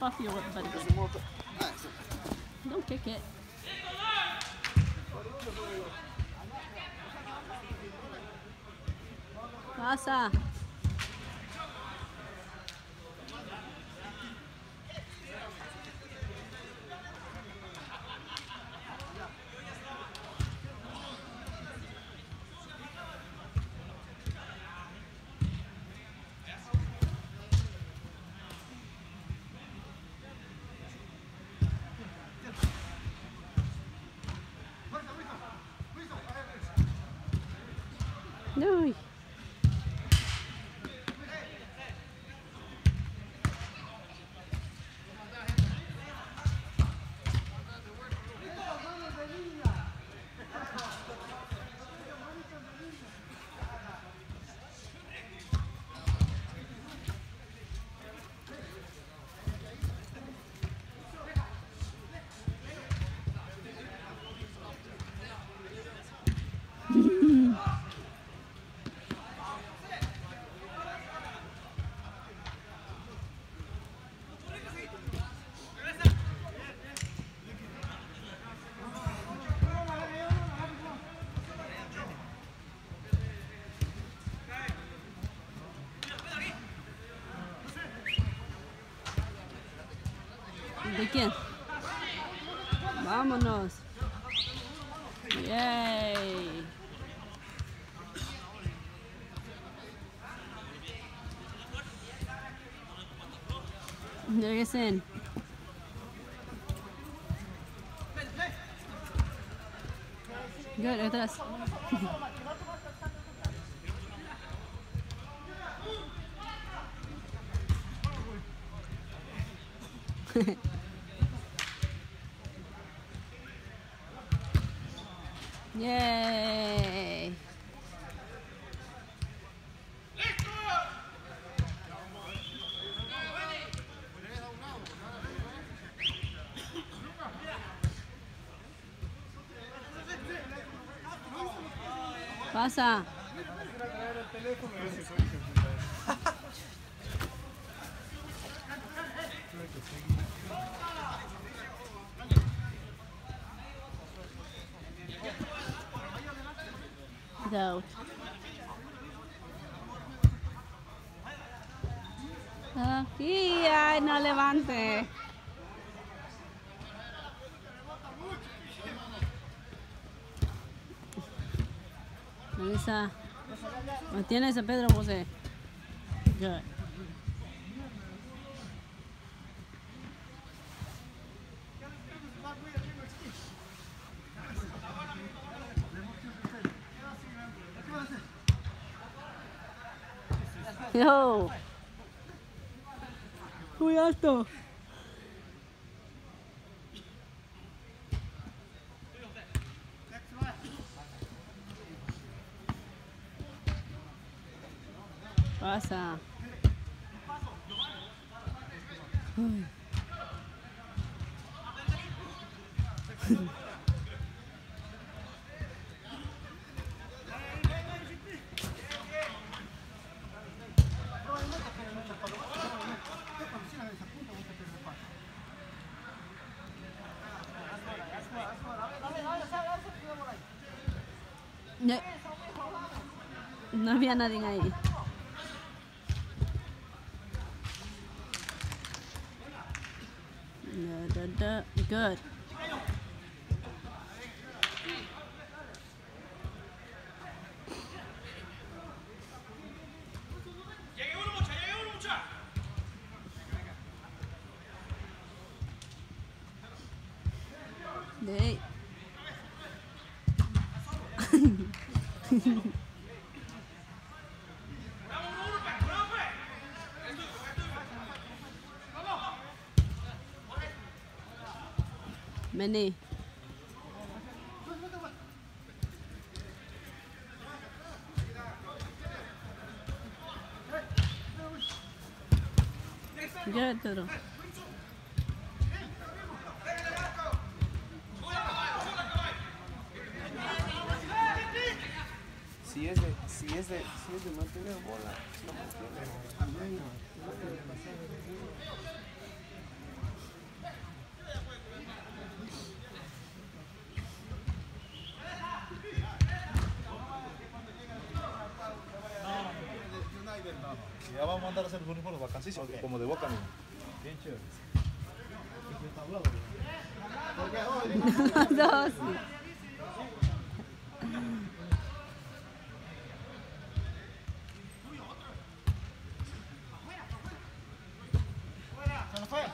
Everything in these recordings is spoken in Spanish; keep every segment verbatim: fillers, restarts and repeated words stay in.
off your whip, buddy. Don't kick it. Pasa. No. ¿De quién? Vámonos. Yay. Regresen. Good, atrás. Yay. Pasa. Out. Aquí, ay, no levante. Melissa, ¿tienes a Pedro José? Good. Yo. Muy alto. Pasa. Uy. No, no había nadie ahí. Da, da, da. Good. De. Many. Good, Pedro. Si es de, si es de, si es de mantener bola, no mantiene. Ya vamos a mandar a hacer los uniformes vacancísimos, Ok. como de Boca mismo. Bien chévere. Dos, sí. ¿Se nos fue?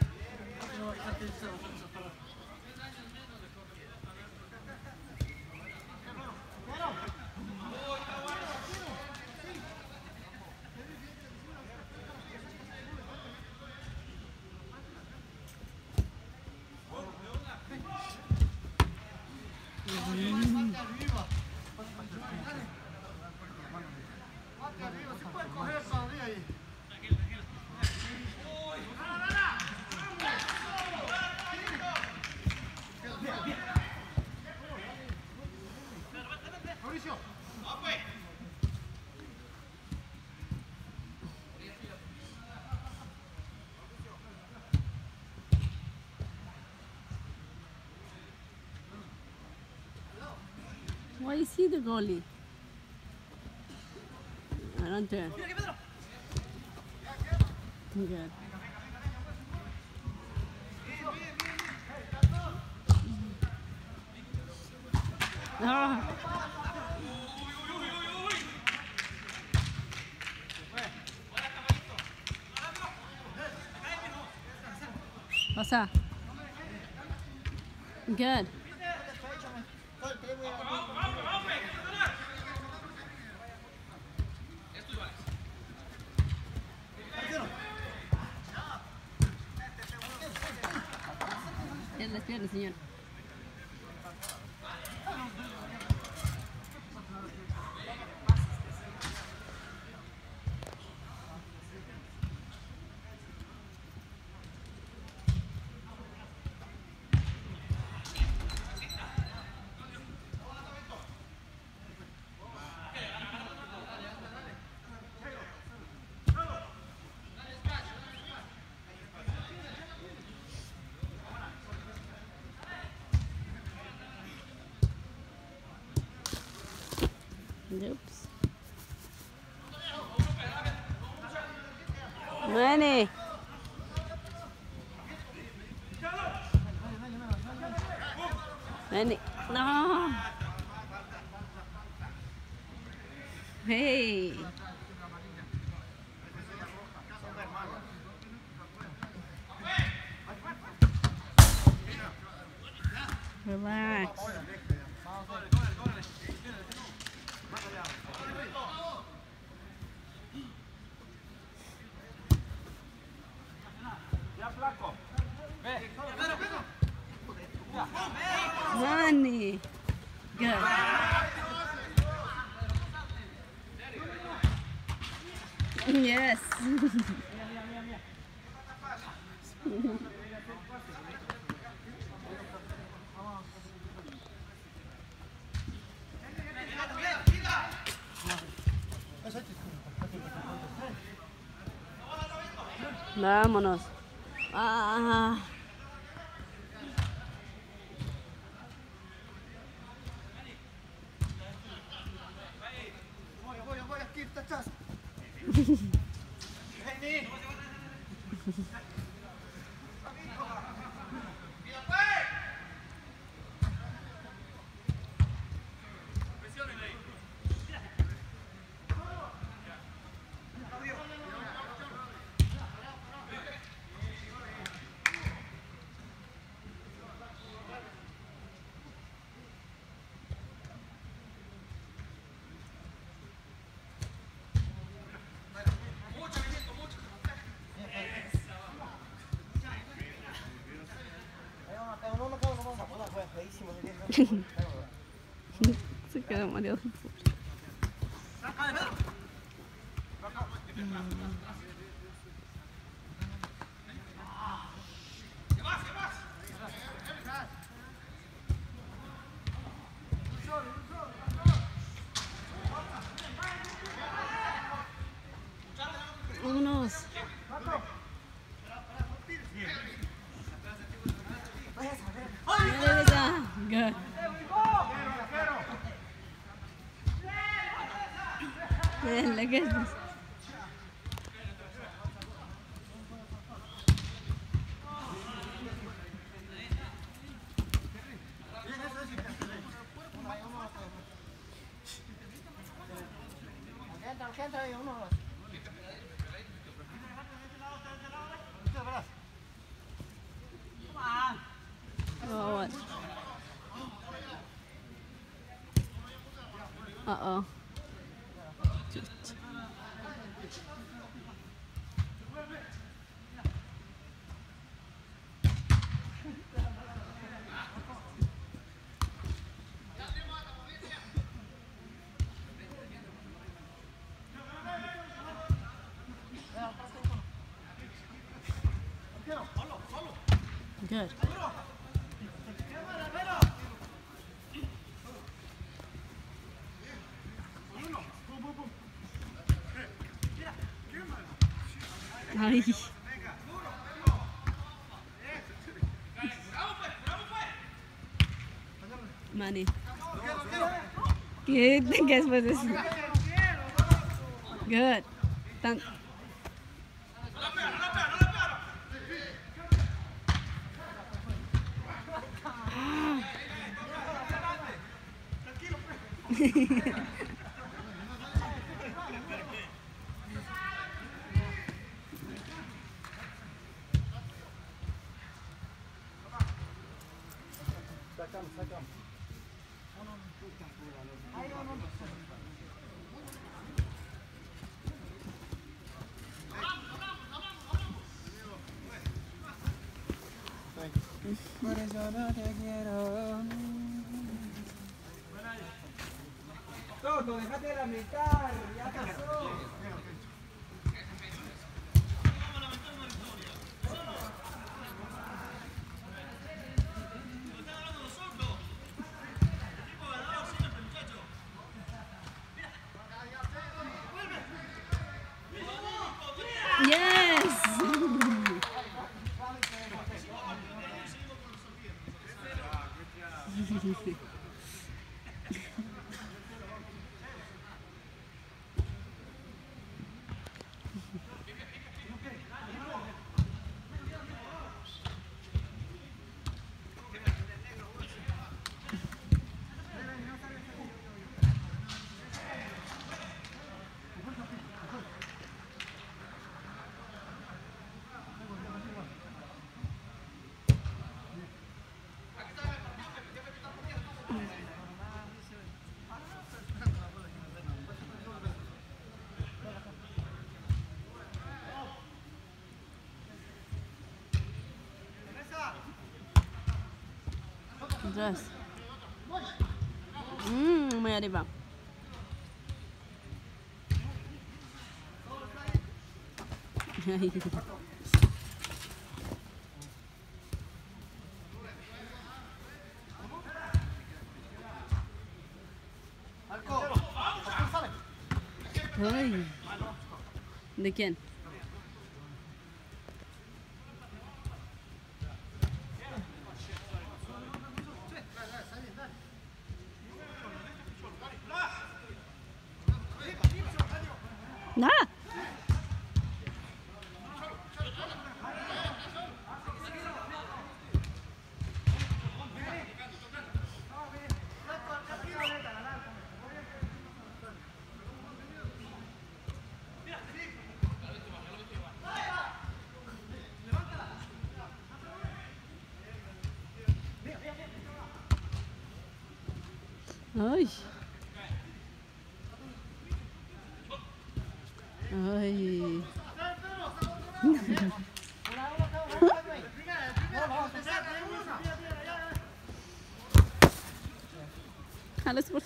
Why is he the goalie? I don't care. Good. Ah. Pasa. Good. Piernas, piernas, señor. Oops. Money. Money. No. Hey. Relax. Money. Good. Yes. Vámonos. Ah. Se quedó mareado. Vámonos. Good. Yeah, look at this. Oh, what? Uh-oh. Good. Ay. Manny. ¿Qué te quedas después de eso? Good. Tan Sacamos, sacamos. Por eso no te quiero. Toto, déjate de lamentar, ya pasó. Yes. Yes. Mmm, muy arriba. Ay. ¿De quién? Nada. Ay. Ay. Alles gut.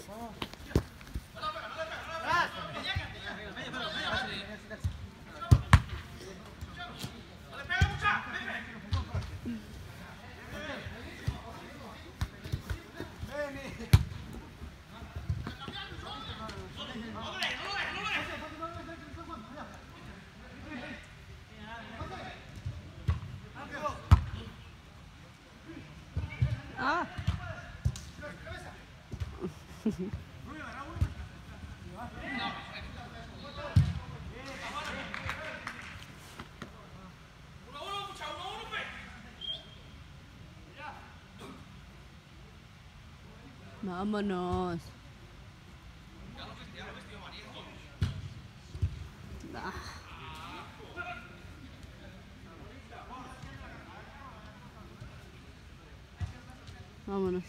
Ah. Vámonos. Ah. Vámonos.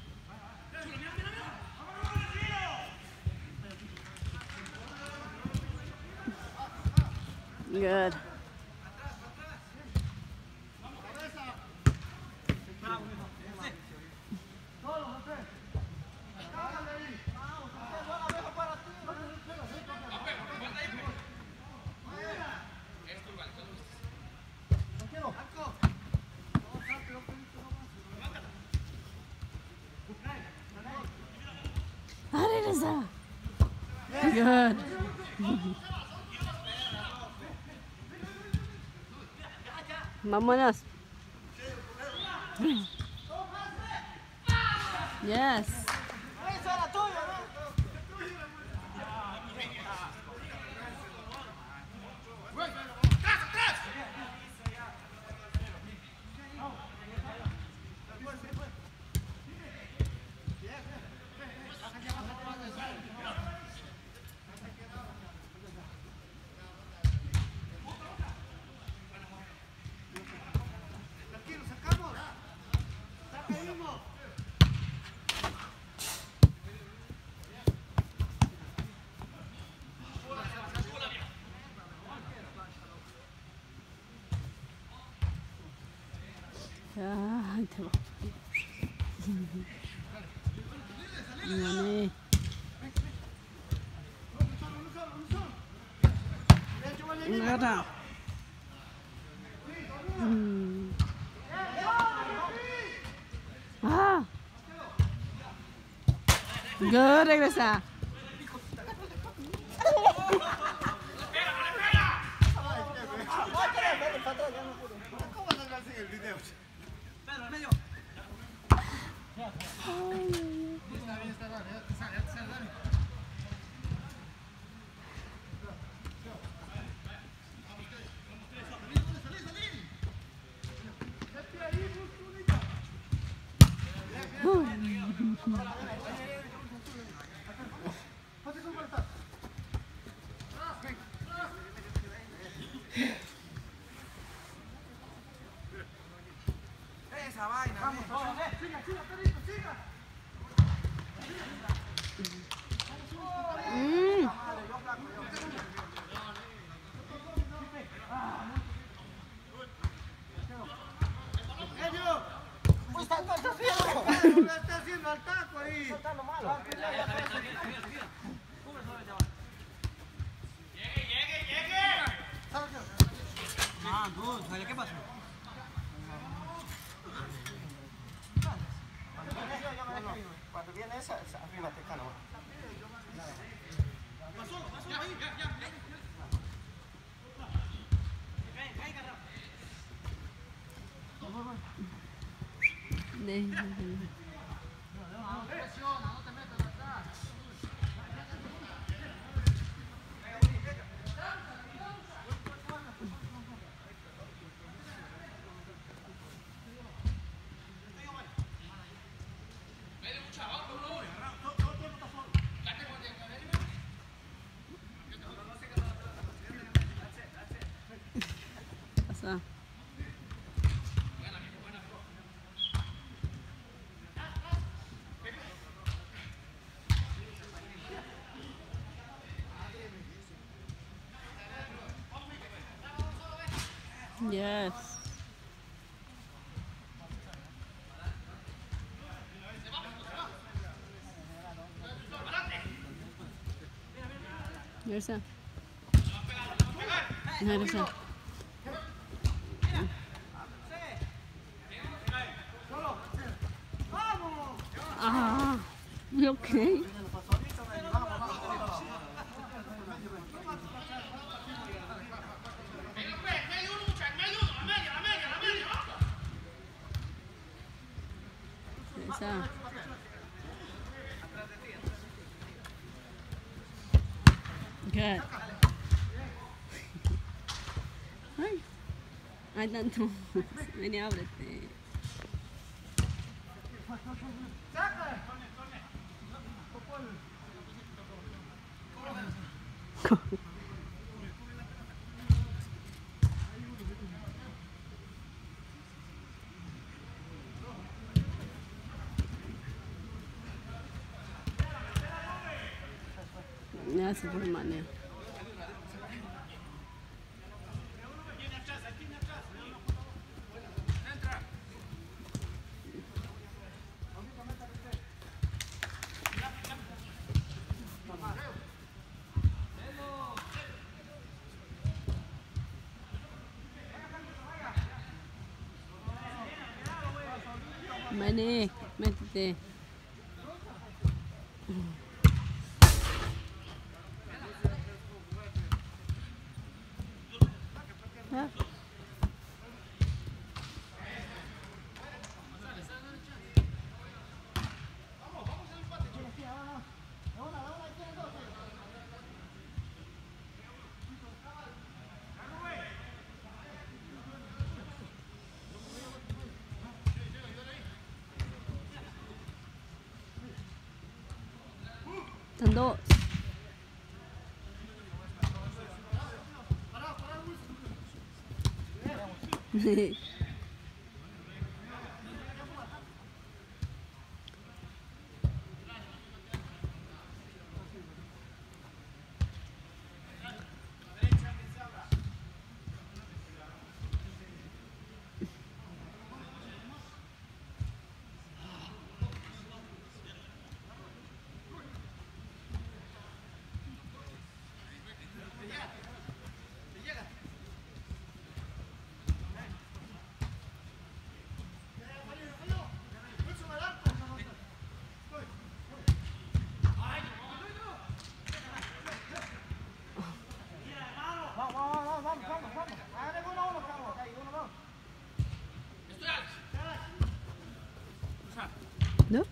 Good. Ah, regresa. Good. Vámonos. Yes. Ay, te va. Gané. Gana. Mm. Ah. Good, regresa. Esa vaina. Vamos, vamos, eh. Siga, siga, Perito, siga. Mm. Está haciendo, está haciendo al taco ahí. Está lo malo. Llegue, llegue, llegue. Ah, good. ¿Qué pasó? Cuando viene esa, arriba te calo. Pasó, pasó, ahí, ya, ya. Déjalo. Presiona, no te metas atrás. Pasa. Yes. Regresa. Regresa. Ah, ok. Esa. Good. Ay. Ay, tanto. Ven y ábrete. Gracias por manera. Vení, métete. Ah. Están dos. No.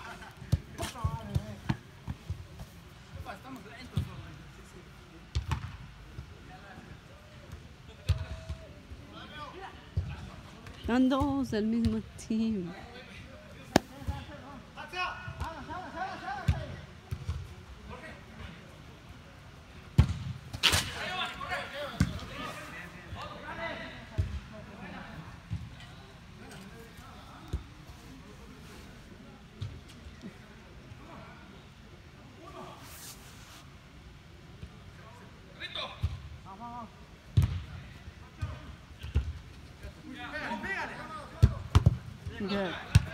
Están dos del mismo team. Good.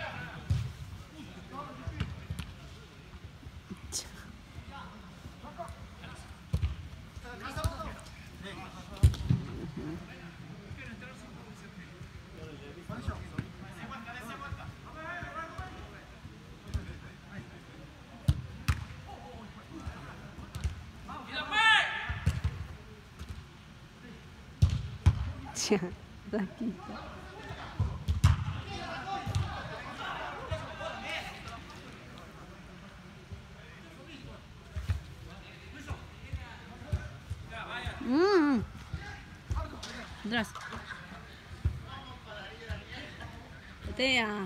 Ya, aquí está. Mmm. Atrás. Patea.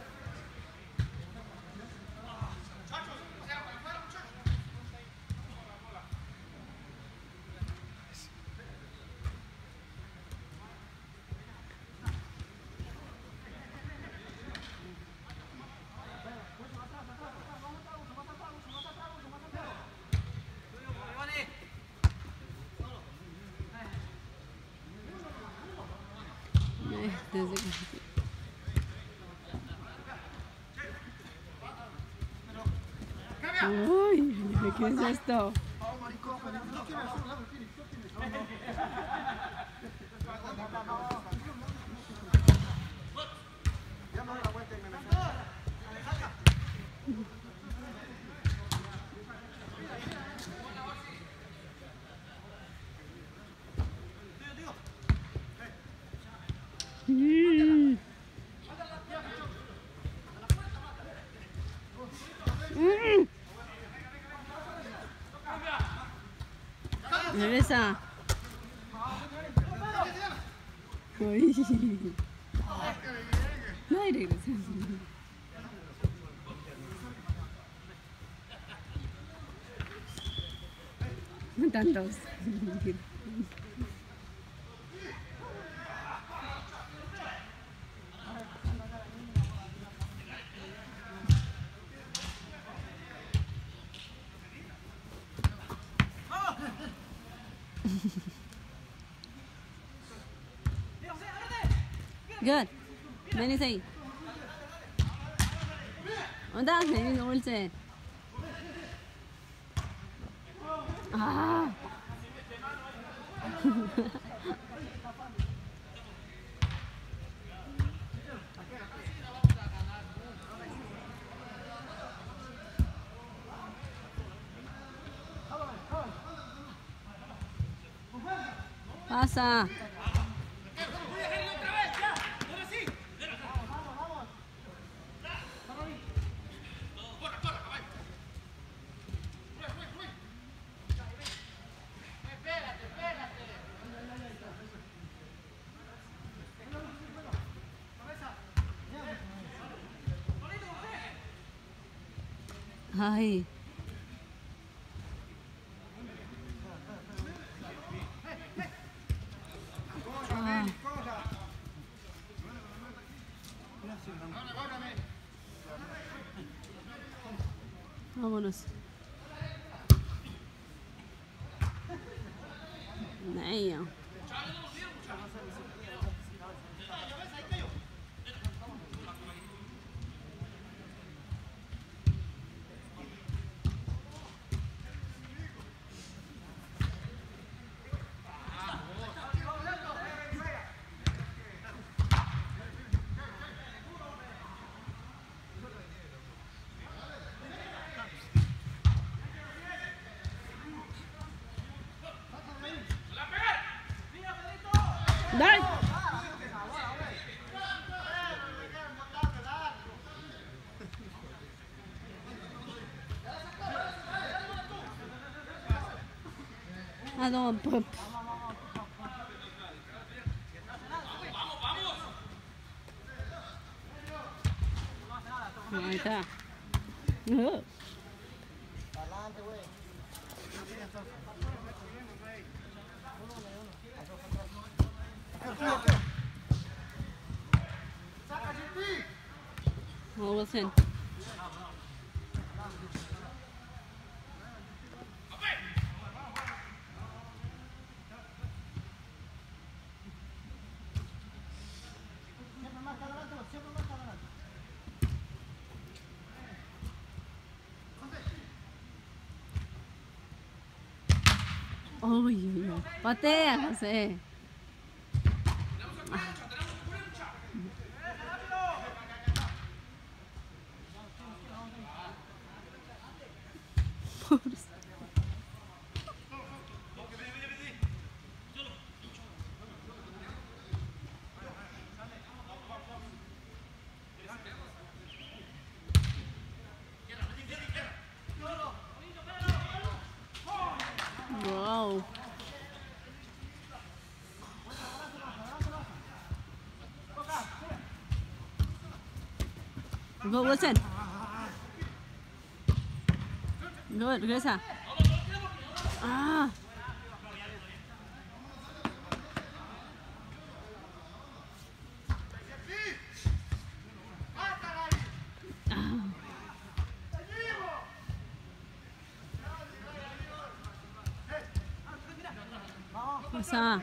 Desde que... Uy, ¿qué es esto? Mm. Mm. Regresa. Uy. No hay regresa. Tantos. Good. Vení ahí. ¿Dónde? Vení, dulce. Ah. Pasa. Ay. Ah. Vámonos. Damn. Dale. I don't pop. Ahí está. Uh. What was in? Uy, uy, uy. Patea, José. Wow. Go, Wilson. Good, regresa. Ah. Pasa.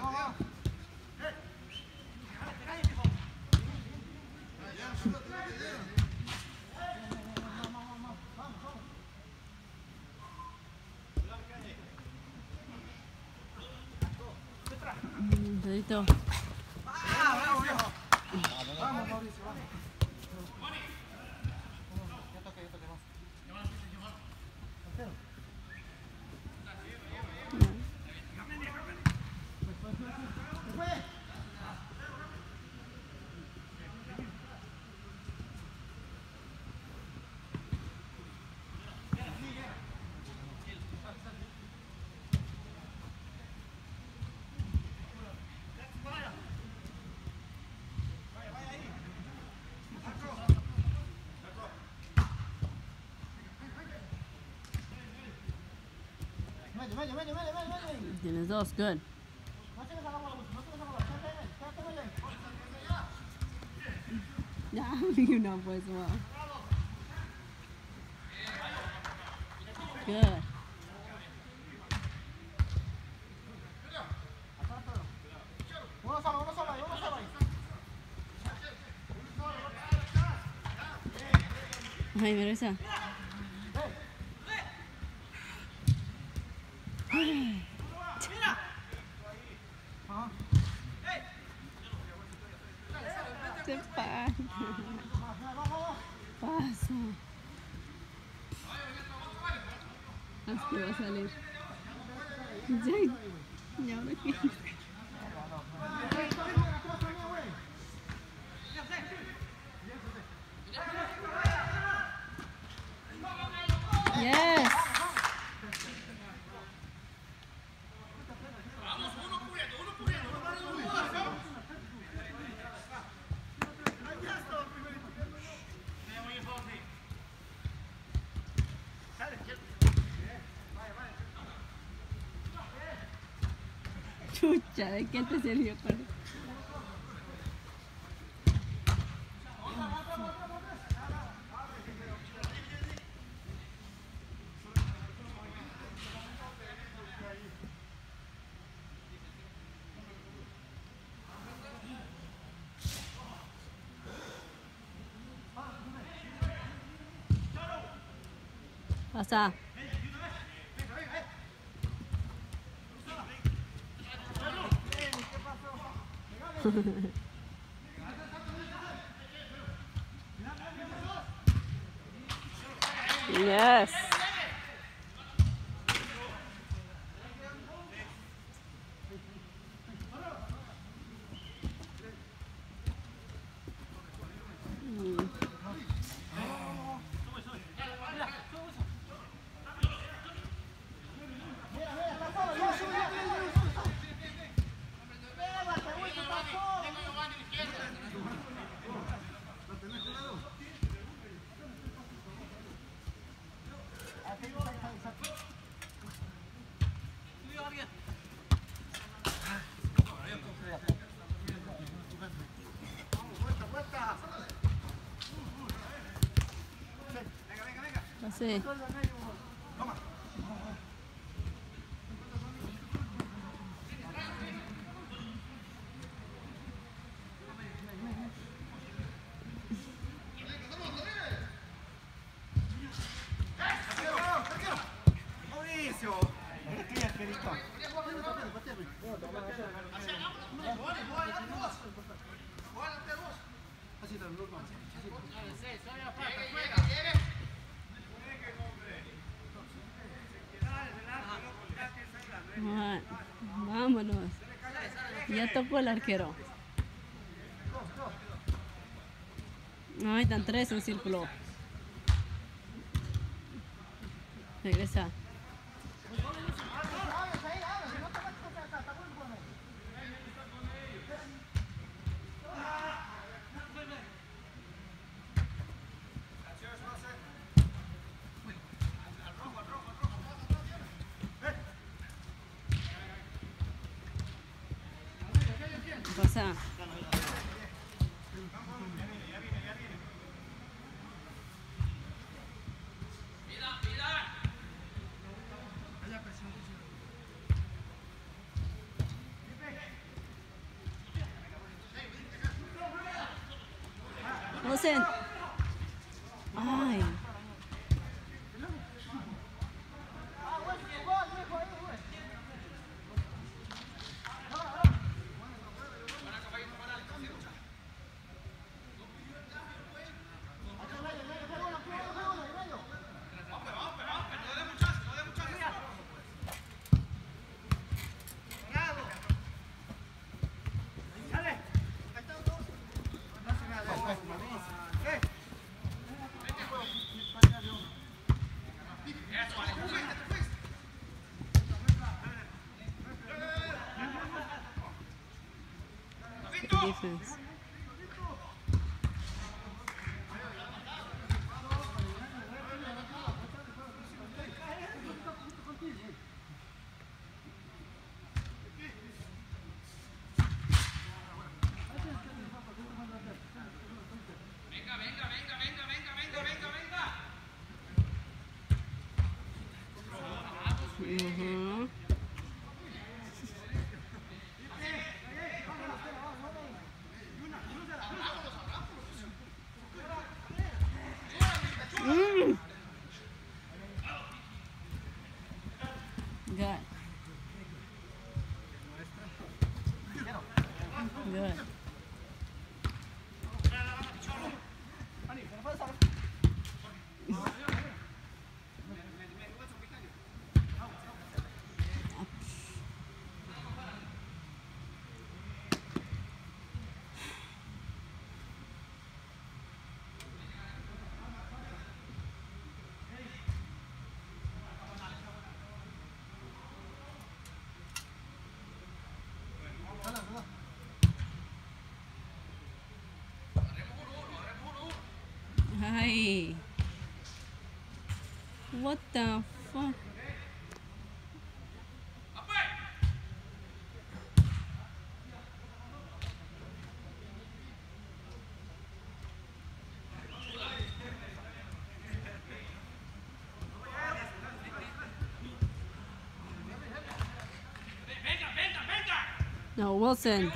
Dedito. Tienes dos, good. Ya, you know, pues, well. Good. Ay, mira esa. Ay. Se pasa. Pasa. Haz que va a salir. Ya, y ahora qué. Yes. Chucha, ¿de qué te sirvió para? Pasa. Yes. Mm. Así. Ah, vámonos. Ya tocó el arquero. Ay, están tres en círculo. Regresa. Pasa. Osen. Ay. Defense. Venga, venga, venga, venga, venga, venga, venga, venga. Uh-huh. Mm. Ay. What the fuck? No, Wilson.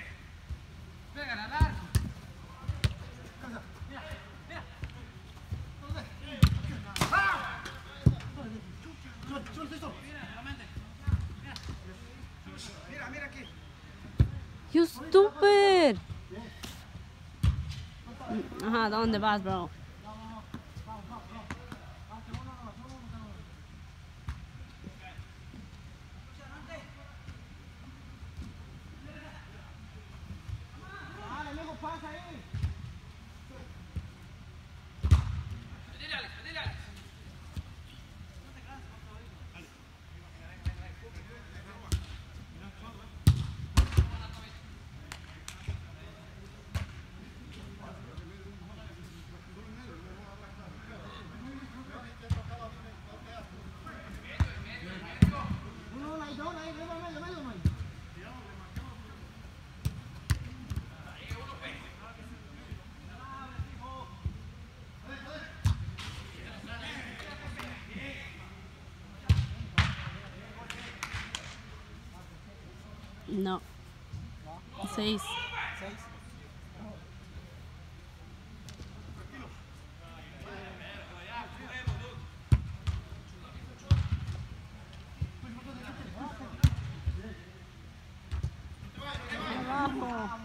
Mira, mira aquí. You stupid. Ajá, ¿dónde vas, bro? Dale, amigo, pasa ahí. No. Seis. Abajo.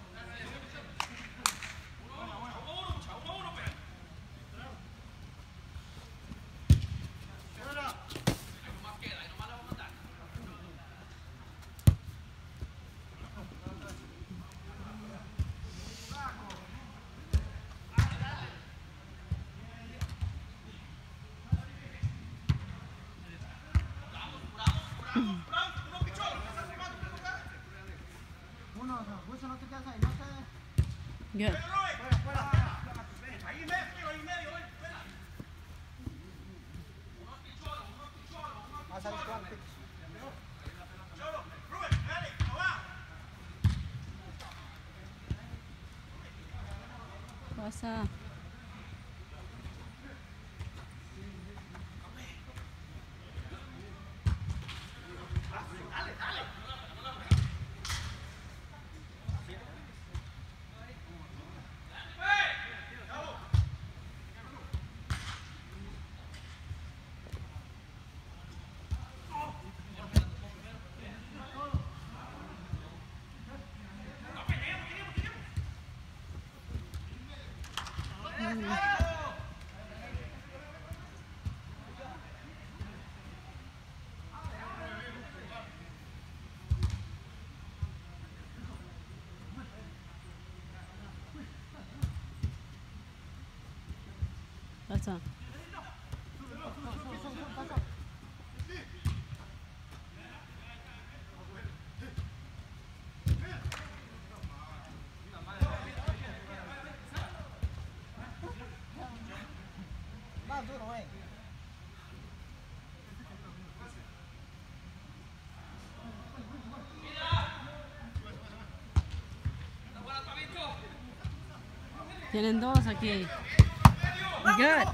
Uno, no, Wilson, no te quedas ahí, no te... Good. Ahí medio, ahí medio, espera. Vas a ver cuánto. Rubén, dale, no va. Pasa. Pasa. Más duro, eh. Tienen dos aquí. Good.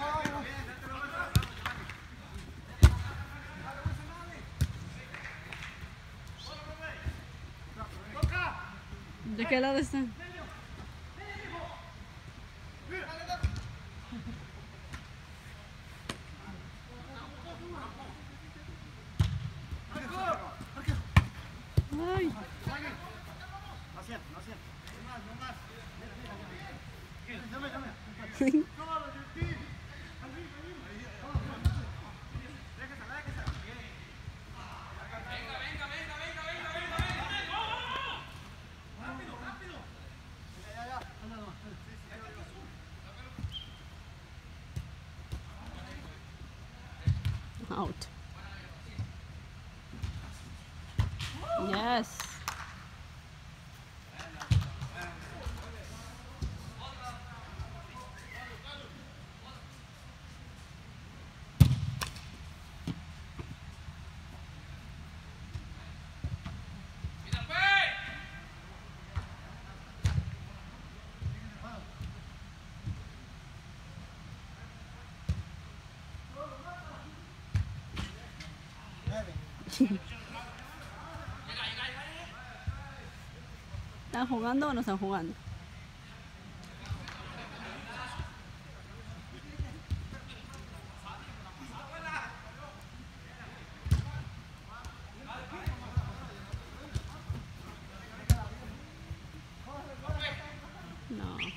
¿De qué lado están? Ay. No siento, no siento. No más, no más. Dame, dame. Out. Yes. ¿Están jugando o no están jugando? No.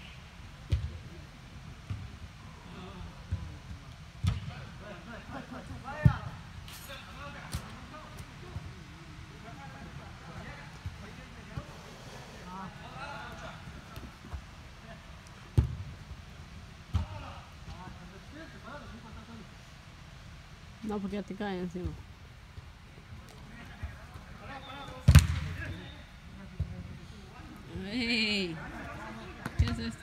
No, porque ya te cae encima. ¡Ey! ¿Qué es esto?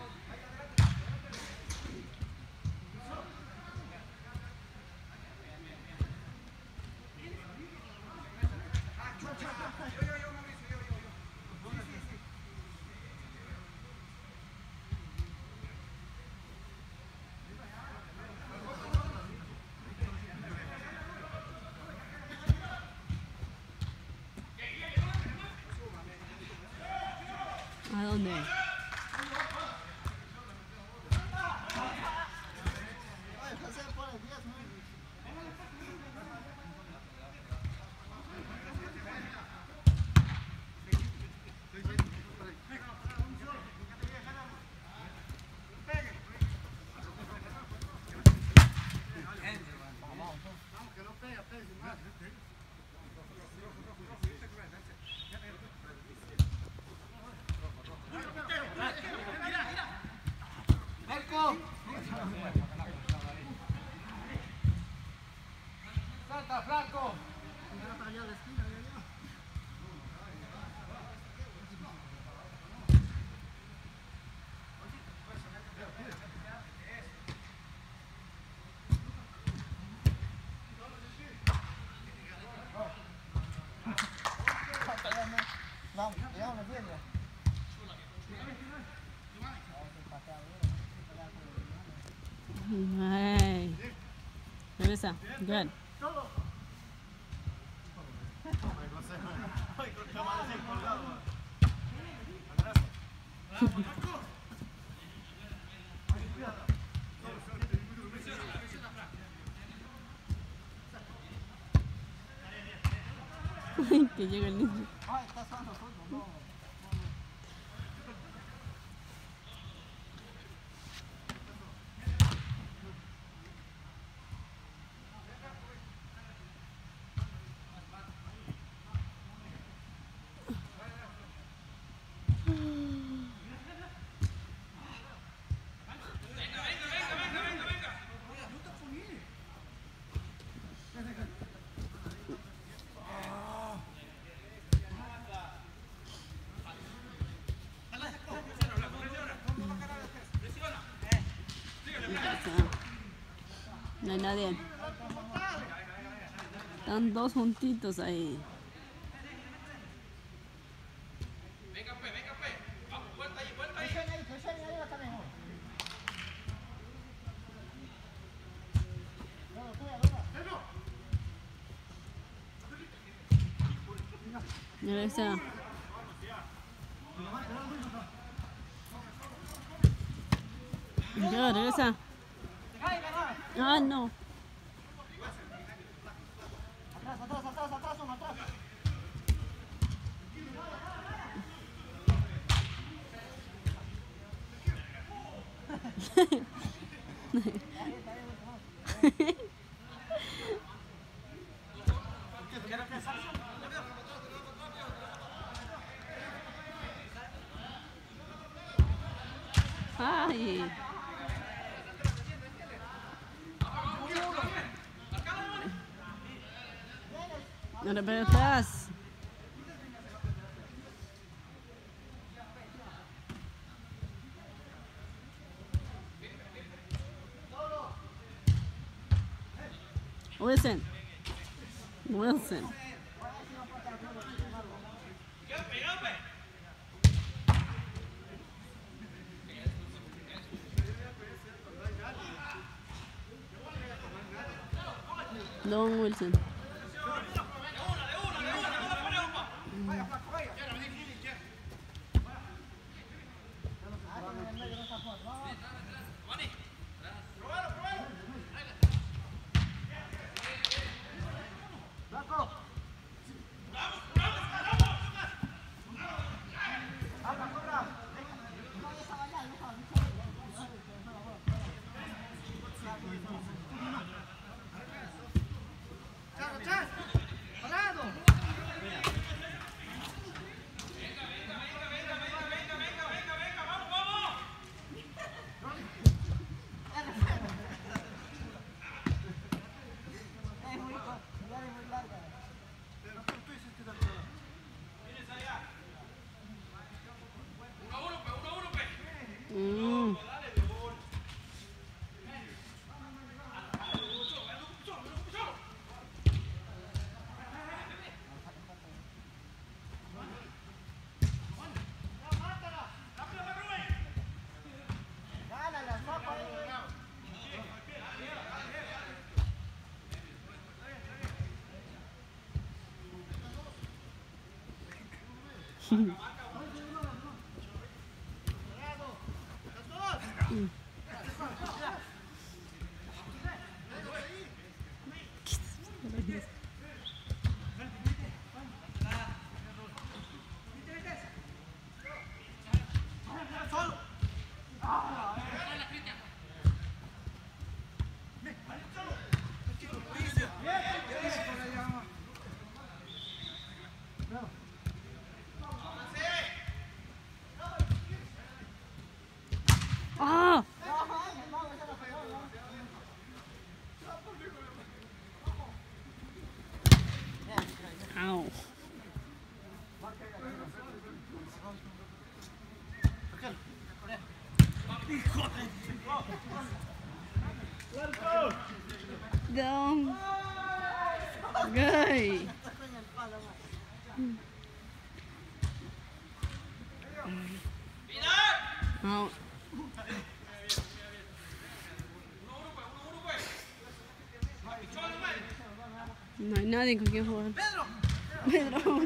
¿A dónde? ¡Salta, flaco! Vamos, llegamos a piedra. Hey. Regresa. Good. Que llega el niño. Ay, está jugando fútbol, no. No hay nadie. Están dos juntitos ahí. Venga, pues, venga, pues. Vamos, vuelta ahí, vuelta ahí. Presione ahí, presione ahí, va a estar mejor. Luego, tuya, luego. Regresa. Ya, regresa. Ah, no. Atrás, atrás, atrás, atrás, uno, atrás. Ay. Ahora para atrás. Wilson. Wilson. Don Wilson. 아! 아우. Dong. Gay. Out. No hay nadie con quien jugar. Pedro. Pedro.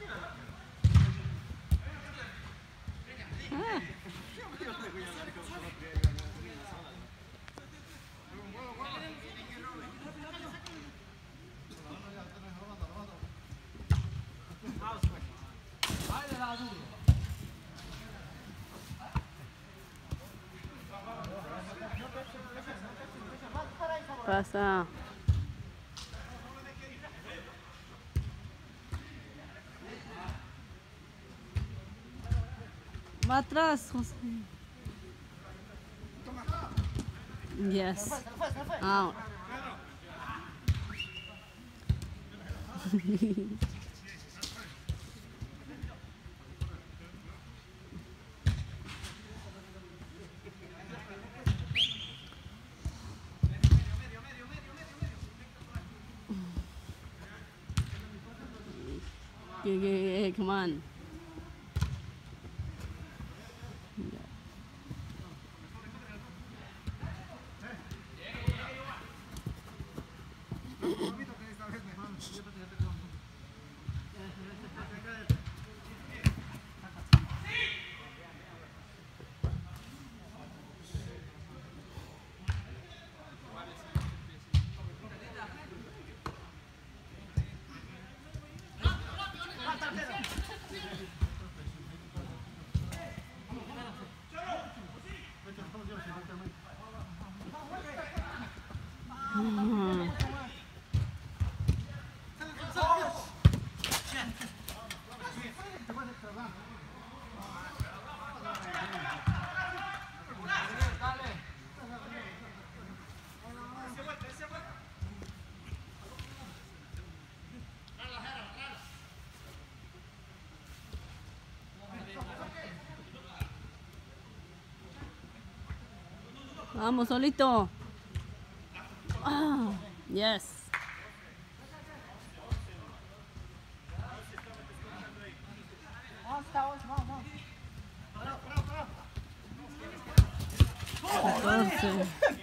Ah. Pasa. Va atrás, José. Yes. Out. Yeah, yeah, yeah, come on. Mm. Vamos, solito. Ah, yes. catorce.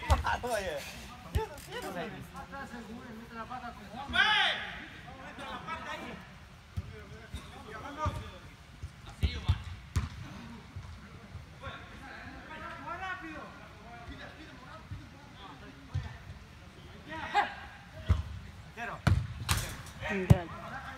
Good.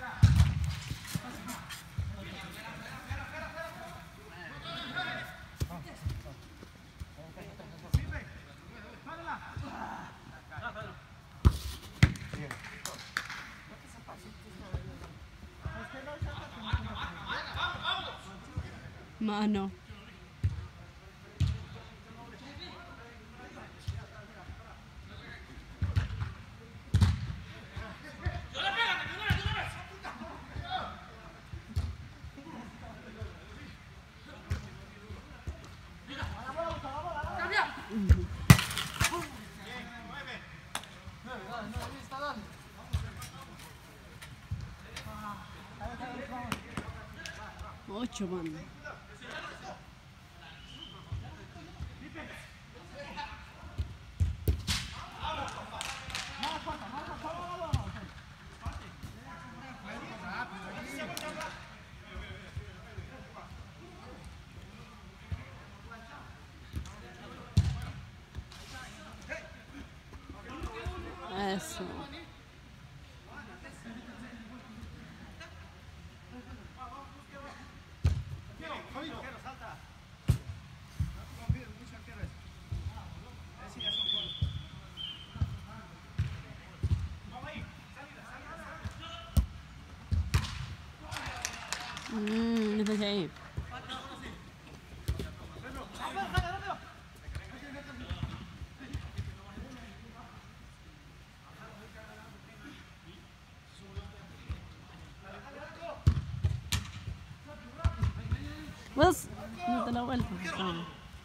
Mano. Ocho van. Eso. Mmm, eso es ahí. Pues, no te la vuelta. No.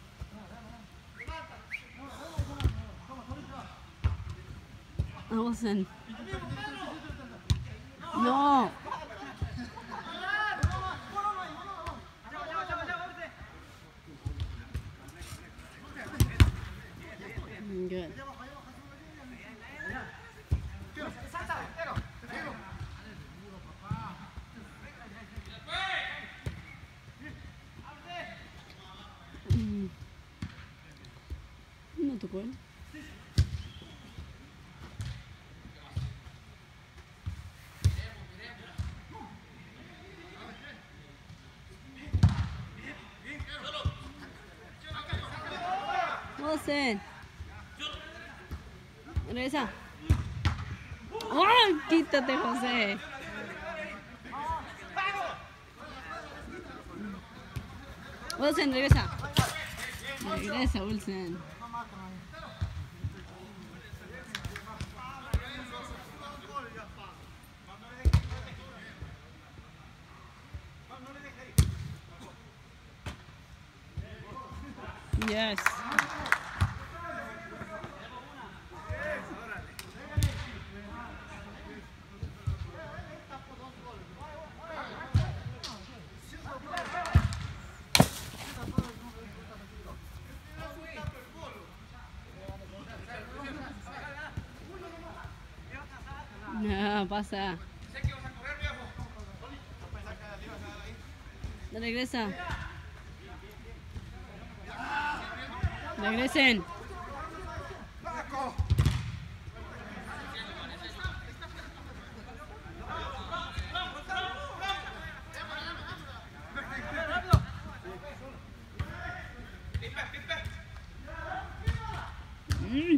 Vamos en. No. Good. Mm. No tocó él. Wilson. Regresa. ¡Ay! Quítate, José. Wilson, regresa. Regresa, Wilson. Yes. No, pasa. Regresa. Regresen. Mm.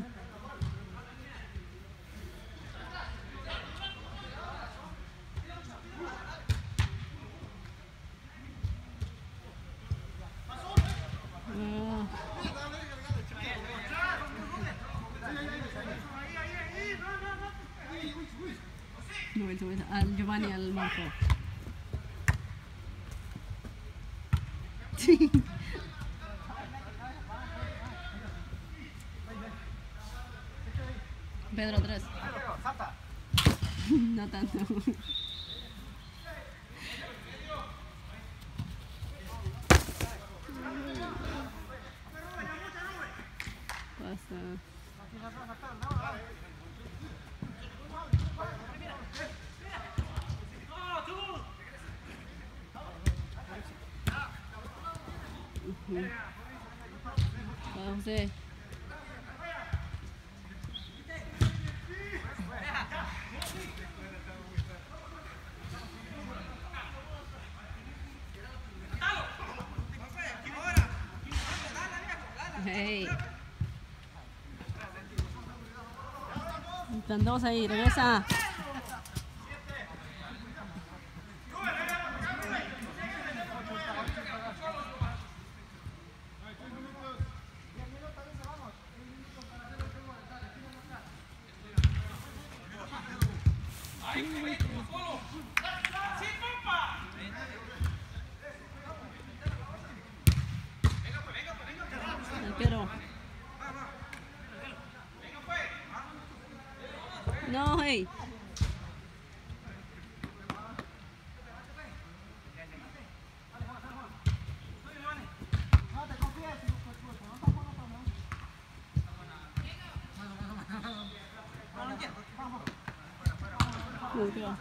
Ah. No, vuelta, vuelta. Al Giovanni, al Marco. Sí. Pedro, tres. No tanto. Pasa. Uh-huh. Va, José. Hey. Están dos ahí, regresa. Arquero. No, hey. No, creo.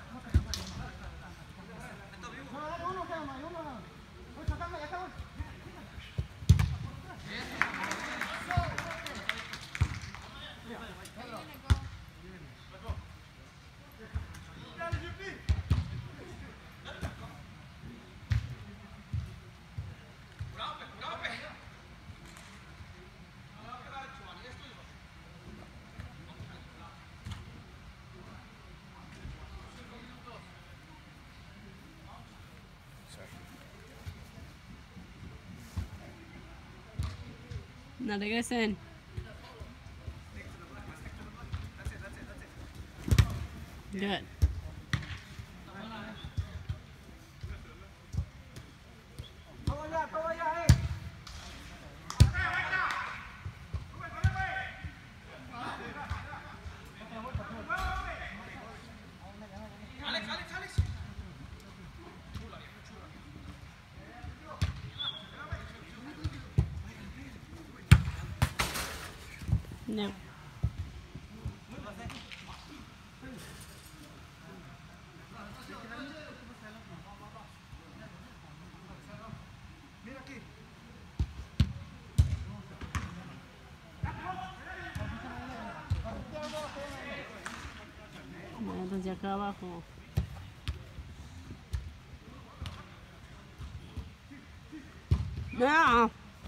No regresen. Good. Todo allá, todo allá, eh. No. Desde acá abajo. No.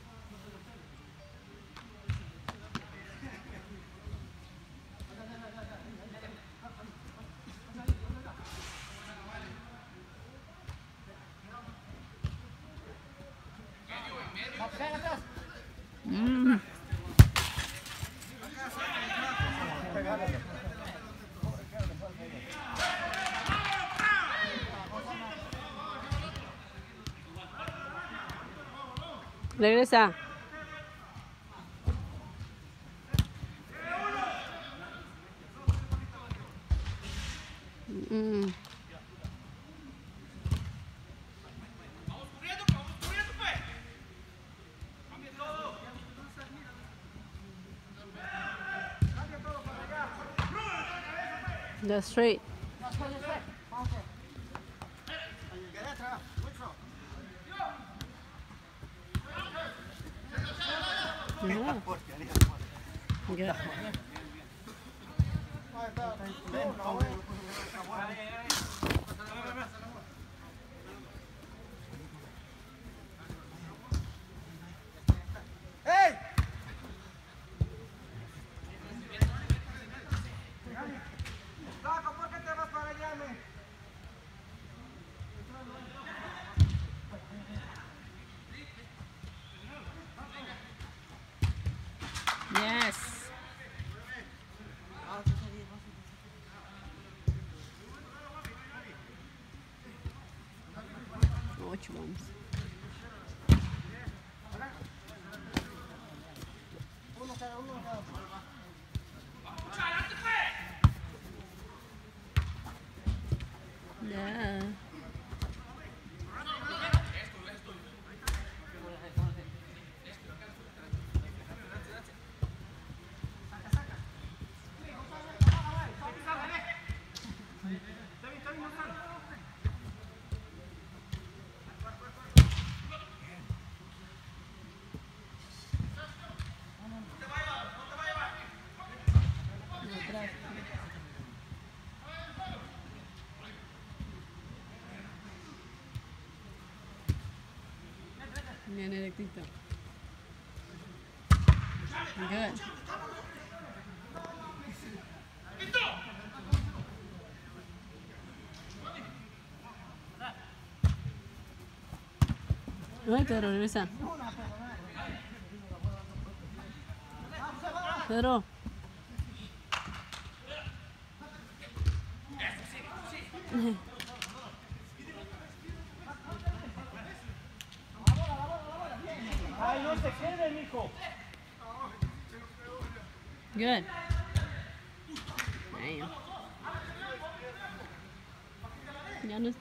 Mm. Regresa. Mm. Go straight. Yeah. Good. ¡Ey! Flaco, ¿por qué te vas para allá, men? Yes. Which ones? Uno cada uno, cada uno. Yeah. Bien directito. Good. Ay, Pedro, regresa. Pedro. ¡Ay, no se quede, mijo! Good. Damn. Ya no.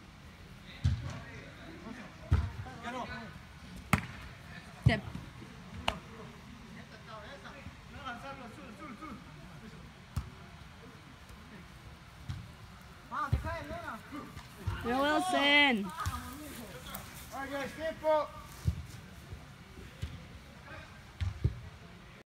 Step. Vamos, que cae, nena. You're Wilson. ¡Ay, tiempo!